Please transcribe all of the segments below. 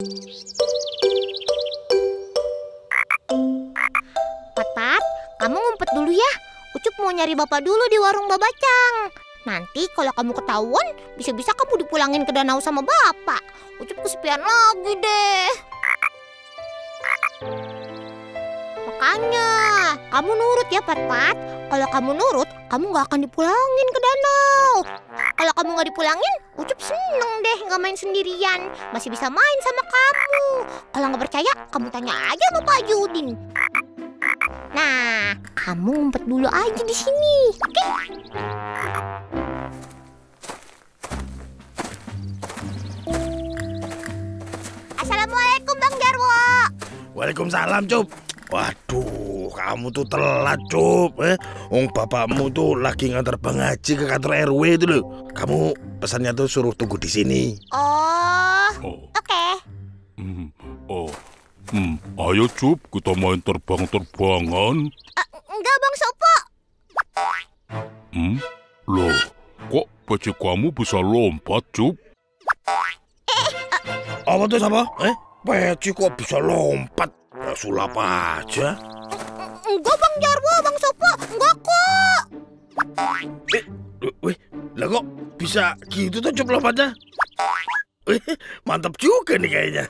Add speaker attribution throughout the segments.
Speaker 1: Pat, kamu ngumpet dulu ya. Ucup mau nyari bapak dulu di warung Babacang. Nanti kalau kamu ketahuan, bisa-bisa kamu dipulangin ke danau sama bapak. Ucup kesepian lagi deh. Makanya, kamu nurut ya, Pat. Kalau kamu nurut, kamu gak akan dipulangin ke danau. Kalau kamu gak dipulangin, Ucup seneng deh gak main sendirian. Masih bisa main sama kamu. Kalau gak percaya, kamu tanya aja sama Pak Judin. Nah, kamu ngumpet dulu aja di sini, oke? Assalamualaikum Bang Jarwo.
Speaker 2: Waalaikumsalam, Cup. Waduh, kamu tuh telat, Cup. Bapakmu tuh lagi ngantar Bang Haji ke kantor RW itu loh. Kamu pesannya tuh suruh tunggu di sini.
Speaker 1: Oke.
Speaker 3: Ayo Cup, kita main terbang-terbangan.
Speaker 1: Enggak Bang Sopo.
Speaker 3: Loh, kok peci kamu bisa lompat, Cup?
Speaker 2: Apa tuh sama? Peci kok bisa lompat? Ya, sulap aja.
Speaker 1: Enggak Bang Jarwo, Bang Sopo, enggak kok.
Speaker 2: Lah kok bisa gitu tuh Cup lompatnya? Mantap juga nih kayaknya.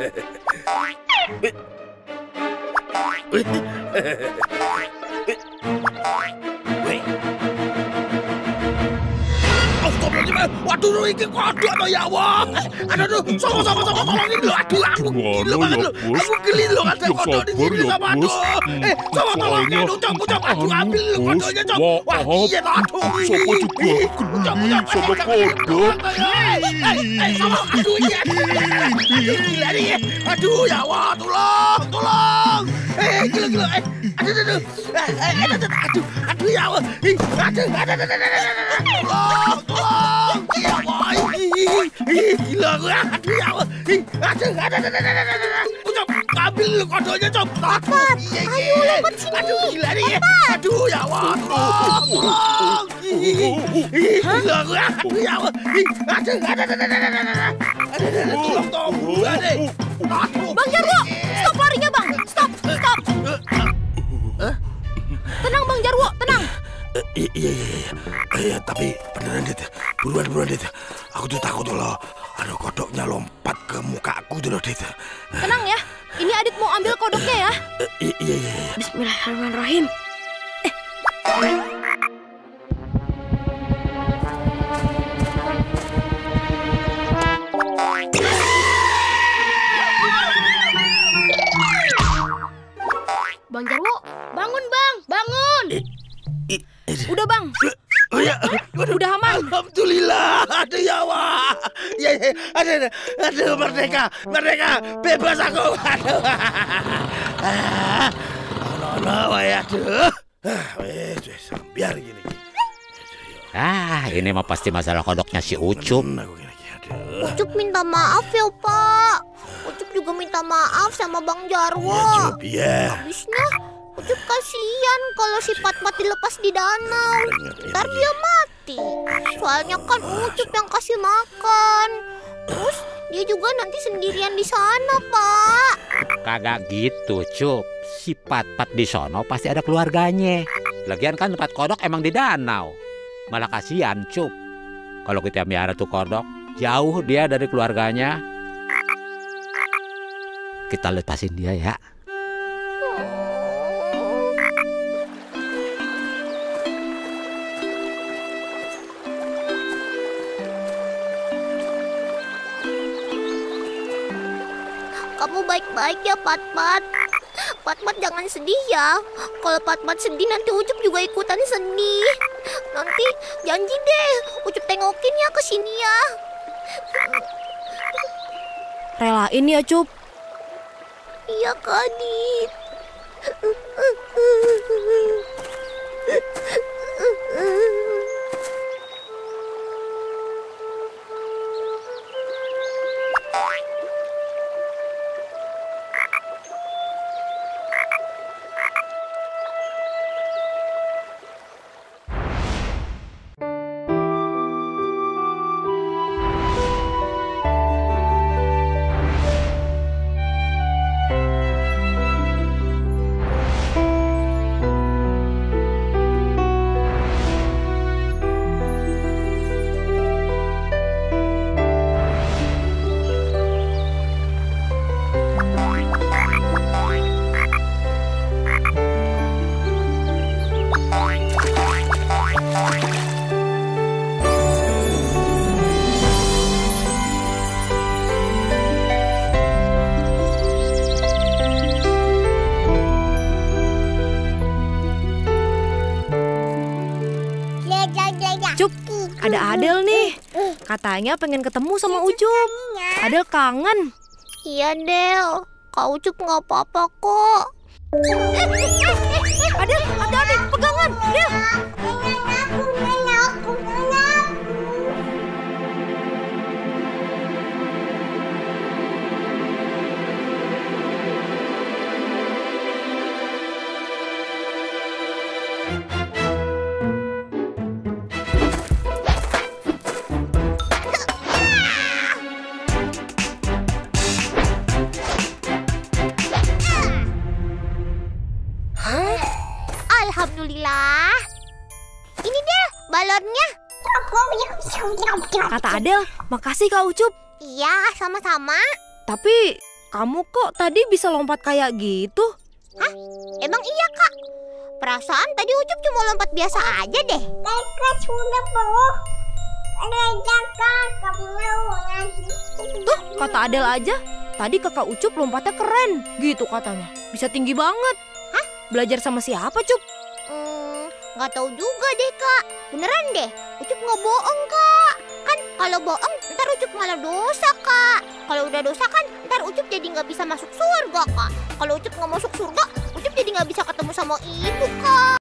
Speaker 2: Waduh, ini kodok apa ya, wah. Aduh, sama tolongin lo. Aduh, aku geli banget lo. Aku geli lo, ada kodok di sini sama aduh. Sama tolongin lo, Cop. Aduh, ambil lo kodoknya, Cop. Wah, iya, aduh.
Speaker 3: Sopo juga geli sama kodok.
Speaker 2: Sama, aduh, iya. Gila nih. Aduh, ya, wah, tolong. Gila. Aduh, ya, wah. Tolong. Ya, wah. Gila gue. Aduh, ya, wah. Cop, ambil lo kodoknya, Cop.
Speaker 1: Ayo, lompat sini.
Speaker 2: Aduh, gila nih. Aduh, ya, wah. Tolong. Gila gue. Aduh, ya, wah. Tolong.
Speaker 1: Bang Jarwo, stop larinya Bang. Stop. Tenang Bang Jarwo, tenang.
Speaker 2: Iya, tapi beneran Dit. Buruan Dit. Aku tuh takut loh. Aduh, kodoknya lompat ke muka aku tuh loh Dit.
Speaker 1: Tenang ya. Ini Adit mau ambil kodoknya ya.
Speaker 2: Iya.
Speaker 1: Bismillahirrahmanirrahim. Bang Jarwo, bangun Bang, bangun. Udah Bang. Udah aman.
Speaker 2: Alhamdulillah. Aduh ya wah. Ya. Aduh merdeka. Bebas aku. Aduh. Allah, aduh. Biar gini.
Speaker 4: Ini mah pasti masalah kodoknya si Ucup.
Speaker 1: Ucup minta maaf ya Pak. Ucup juga minta maaf sama Bang Jarwo.
Speaker 2: Iya.
Speaker 1: Habisnya Ucup kasihan kalau si Pat dilepas di danau. Ntar dia mati. Soalnya kan Ucup yang kasih makan. Terus dia juga nanti sendirian di sana Pak.
Speaker 4: Kagak gitu, Cup. Si Pat di sono pasti ada keluarganya. Lagian kan tempat kodok emang di danau. Malah kasihan, Cup. Kalau kita miara tuh kodok, jauh dia dari keluarganya. Kita lepasin dia ya.
Speaker 1: Kamu baik-baik ya Pat. Pat jangan sedih ya. Kalau Pat sedih nanti Ucup juga ikutan sedih. Nanti janji deh Ucup tengokin ya ke sini ya.
Speaker 5: Relain ya Cup.
Speaker 1: Iya Kak Dit.
Speaker 5: Adel nih. Katanya pengen ketemu sama Ucup. Adel kangen.
Speaker 1: Iya, Del. Kak Ucup nggak apa-apa kok.
Speaker 5: Adel, hati-hati, pegangan. Del.
Speaker 1: Alhamdulillah. Ini dia balonnya.
Speaker 5: Kata Adel, makasih Kak Ucup.
Speaker 1: Iya, sama-sama.
Speaker 5: Tapi kamu kok tadi bisa lompat kayak gitu?
Speaker 1: Hah? Emang iya, Kak? Perasaan tadi Ucup cuma lompat biasa aja deh.
Speaker 5: Tuh, kata Adel aja. Tadi kakak Ucup lompatnya keren. Gitu katanya. Bisa tinggi banget.
Speaker 1: Hah?
Speaker 5: Belajar sama siapa, Cup?
Speaker 1: Nggak tahu juga deh, Kak. Beneran deh, Ucup nggak bohong, Kak. Kan kalau bohong, ntar Ucup malah dosa, Kak. Kalau udah dosa kan, ntar Ucup jadi nggak bisa masuk surga, Kak. Kalau Ucup nggak masuk surga, Ucup jadi nggak bisa ketemu sama ibu, Kak.